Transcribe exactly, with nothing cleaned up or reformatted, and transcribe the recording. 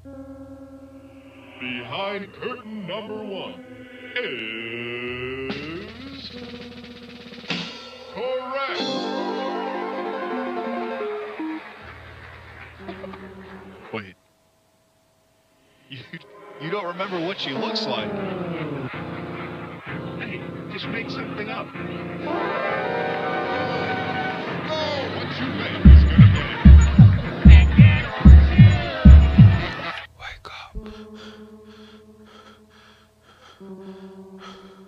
Behind curtain number one is correct. Wait. You, you don't remember what she looks like? Hey, just make something up. Oh, what you make is gonna be. Wake up.